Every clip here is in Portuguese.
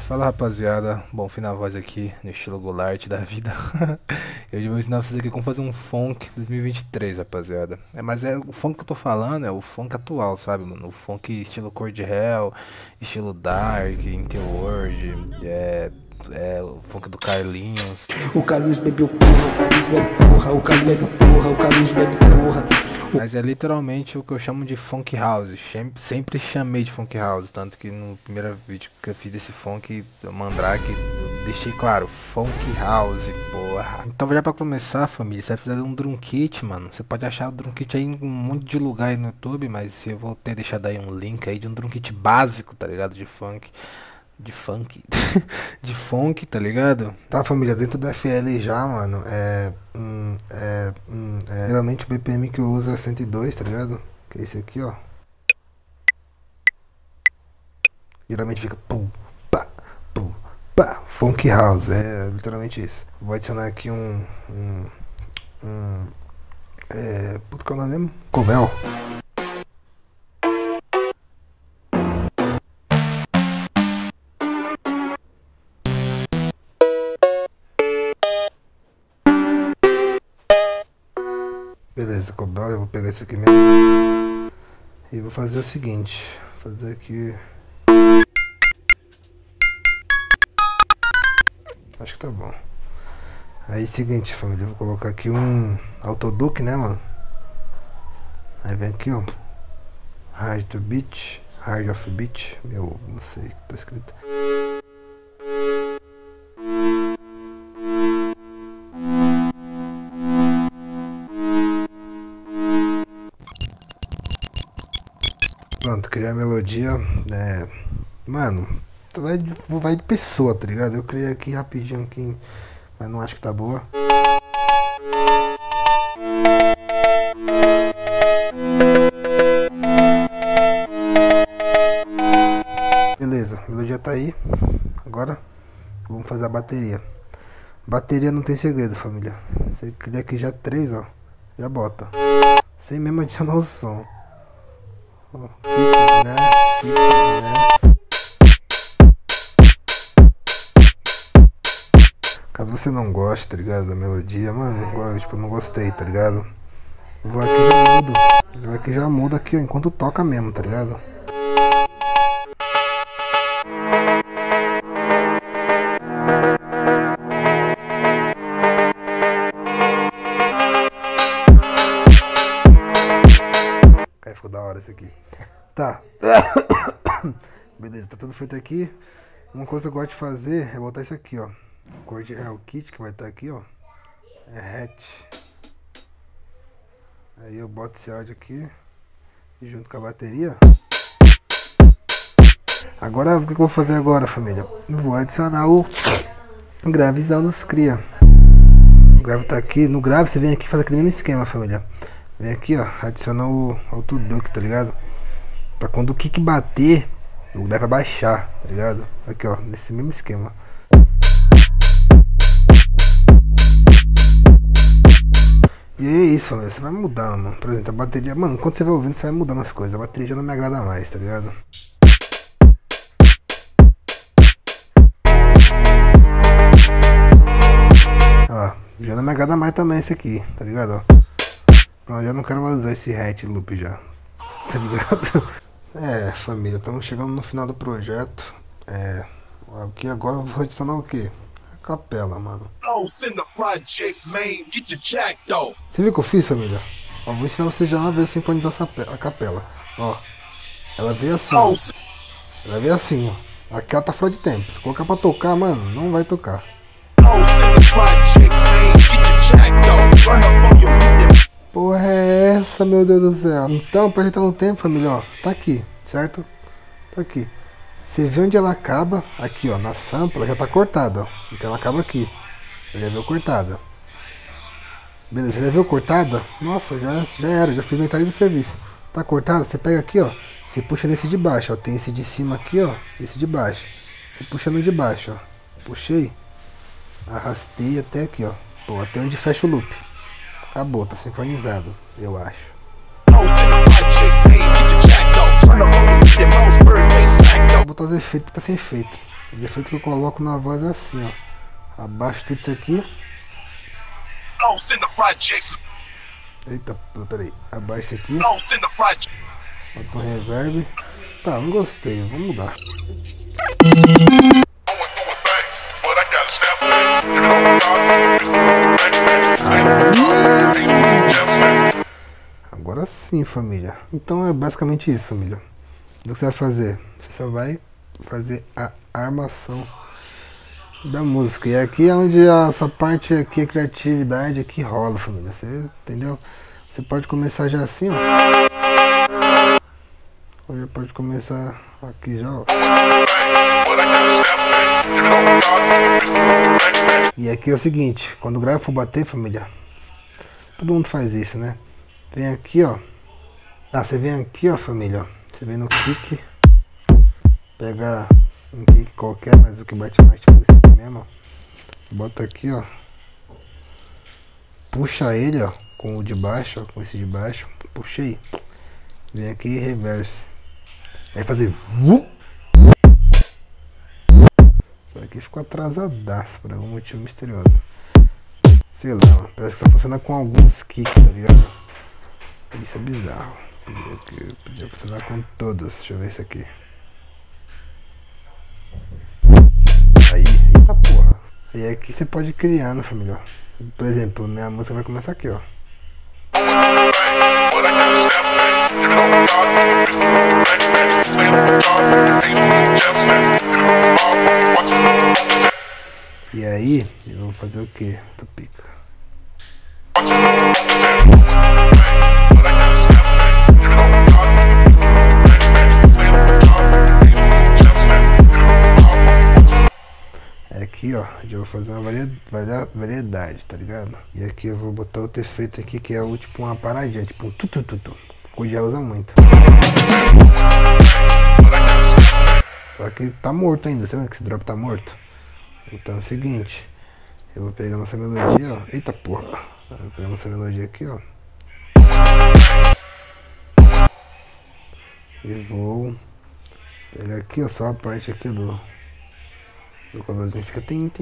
Fala rapaziada, bom, fim na voz aqui no estilo Goulart da vida. Eu hoje vou ensinar vocês aqui como fazer um funk 2023, rapaziada. Mas o funk que eu tô falando é o funk atual, sabe, mano? O funk estilo Cor de Hell, estilo Dark, Interworld, o funk do Carlinhos. O Carlinhos bebeu porra, o Carlinhos bebe porra, o Carlinhos bebe porra, o Carlinhos bebe porra. Mas é literalmente o que eu chamo de funk house. Sempre chamei de funk house. Tanto que no primeiro vídeo que eu fiz desse funk Mandrake, eu deixei claro, funk house, porra. Então já pra começar, família, você vai precisar de um drum kit, mano. Você pode achar o drum kit aí em um monte de lugar aí no YouTube, mas eu vou ter deixado aí um link aí de um drum kit básico, tá ligado? De funk. De funk, tá ligado? Tá, família, dentro da FL já, mano, geralmente o BPM que eu uso é 102, tá ligado? Que é esse aqui, ó. Geralmente fica pum, pá, funk house, é literalmente isso. Vou adicionar aqui puto, qual é o nome mesmo? Covel. Beleza, Cobel, eu vou pegar esse aqui mesmo e vou fazer o seguinte, fazer aqui, acho que tá bom. Aí seguinte, família, eu vou colocar aqui um Autoduke, né, mano? Aí vem aqui, ó, Hard to Beat, Hard of Beat, não sei o que tá escrito. Pronto, criei a melodia, mano, vai de pessoa, tá ligado? Eu criei aqui rapidinho aqui, mas não acho que tá boa. Beleza, a melodia tá aí. Agora vamos fazer a bateria. Bateria não tem segredo, família. Você cria aqui já 3, ó, já bota, sem mesmo adicionar o som. Caso você não goste, tá ligado, da melodia, mano, eu não gostei, tá ligado? Vou aqui já mudo. Vou aqui já mudo aqui, ó, enquanto toca mesmo, tá ligado? Aí ficou da hora esse aqui. Tá. Beleza, tá tudo feito aqui. Uma coisa que eu gosto de fazer é botar isso aqui, ó. Cor de Hell Kit, que vai estar aqui, ó. É hatch. Aí eu boto esse áudio aqui junto com a bateria. Agora, o que eu vou fazer agora, família? Eu vou adicionar o gravezão dos cria. O grave tá aqui. No grave você vem aqui e faz aquele mesmo esquema, família. Vem aqui, ó, adiciona o Autoduke, tá ligado? Pra quando o kick bater, o grave vai baixar, tá ligado? Aqui, ó, nesse mesmo esquema. E é isso, mano, você vai mudando, mano. Por exemplo, a bateria, mano, quando você vai ouvindo, você vai mudando as coisas. A bateria já não me agrada mais, tá ligado? Ó, já não me agrada mais também esse aqui, tá ligado? Ó. Pronto, já não quero mais usar esse hatch loop já, tá ligado? Família, estamos chegando no final do projeto. Aqui agora eu vou adicionar o que? A capela, mano. Você viu o que eu fiz, família? Ó, vou ensinar vocês já uma vez a sincronizar a capela. Ó, ela veio assim, ó. Ela veio assim, ó. Aqui ela tá fora de tempo. Se colocar pra tocar, mano, não vai tocar. Porra é essa, meu Deus do céu? Então, pra gente estar no tempo, família, ó, tá aqui, certo? Tá aqui. Você vê onde ela acaba, aqui, ó, na sample, ela já tá cortada, ó. Então ela acaba aqui. Já viu cortada. Beleza, já viu cortada? Nossa, já era, já fiz metade do serviço. Tá cortada, você pega aqui, ó. Você puxa nesse de baixo, ó. Tem esse de cima aqui, ó. Esse de baixo. Você puxa no de baixo, ó. Puxei. Arrastei até aqui, ó. Pô, até onde fecha o loop. Acabou, tá sincronizado, eu acho. Vou botar os efeitos porque tá sem efeito. O efeito que eu coloco na voz é assim, ó. Abaixo tudo isso aqui. Eita, peraí. Abaixo isso aqui. Bota um reverb. Tá, não gostei, vamos mudar. Agora sim, família. Então é basicamente isso, família. O que você vai fazer? Você só vai fazer a armação da música. E aqui é onde essa parte aqui, a criatividade aqui rola, família. Você entendeu? Você pode começar já assim, ó. Ou já pode começar aqui já, ó. E aqui é o seguinte, quando o grave for bater, família, todo mundo faz isso, né? Vem aqui, ó. Ah, você vem aqui, ó, família, ó. Você vem no kick. Pega um kick qualquer, mas o que bate mais, tipo esse aqui mesmo, ó. Bota aqui, ó. Puxa ele, ó, com o de baixo, ó, com esse de baixo. Puxei. Vem aqui e reverse. Aí fazer. Isso aqui ficou atrasadaço por algum motivo misterioso. Sei lá, mano. Parece que só funciona com alguns kicks, tá ligado? Isso é bizarro. Podia funcionar com todos. Deixa eu ver isso aqui. Aí, eita porra. E aqui você pode ir criando, família. Por exemplo, minha música vai começar aqui, ó. E aí, eu vou fazer o que? Tô pica. Aqui, ó, já vou fazer uma variedade, tá ligado? E aqui eu vou botar outro efeito aqui que é o tipo uma paradinha, tipo um tu. O já usa muito. Só que tá morto ainda, você vê que esse drop tá morto? Então é o seguinte, eu vou pegar nossa melodia, ó. Eita porra. Eu vou pegar nossa melodia aqui, ó. E vou pegar aqui, ó, só a parte aqui do coverzinho, fica tem.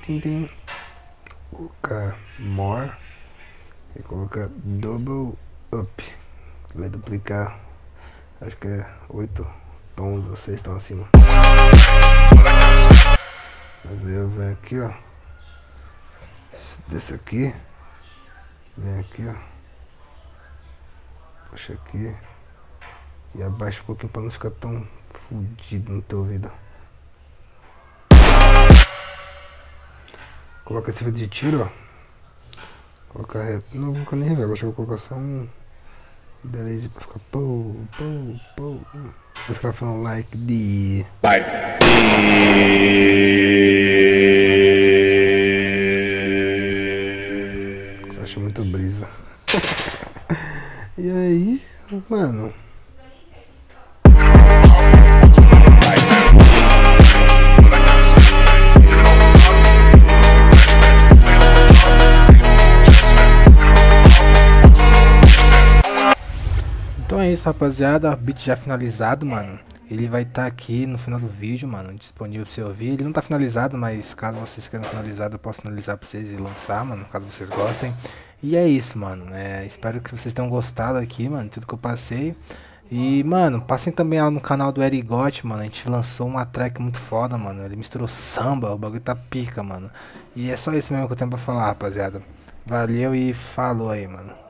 Colocar more e colocar double up. Vai duplicar, acho que é 8 tons ou 6 tons acima. Mas aí eu venho aqui, ó. Desse aqui. Vem aqui, ó. Puxa aqui. E abaixa um pouquinho pra não ficar tão fudido no teu ouvido. Coloca esse vídeo de tiro, ó. Colocar. Não vou colocar nem reverb, acho que eu vou colocar só um. Beleza, pra ficar pou. Escreve um like de. Eu acho muito brisa. E aí, mano. Então é isso, rapaziada, o beat já finalizado, mano. Ele vai estar aqui no final do vídeo, mano, disponível pra você ouvir. Ele não tá finalizado, mas caso vocês queiram finalizado, eu posso finalizar pra vocês e lançar, mano, caso vocês gostem. E é isso, mano, espero que vocês tenham gostado aqui, mano, tudo que eu passei. E, mano, passem também lá no canal do Erigot, mano, a gente lançou uma track muito foda, mano. Ele misturou samba, o bagulho tá pica, mano. E é só isso mesmo que eu tenho pra falar, rapaziada. Valeu e falou aí, mano.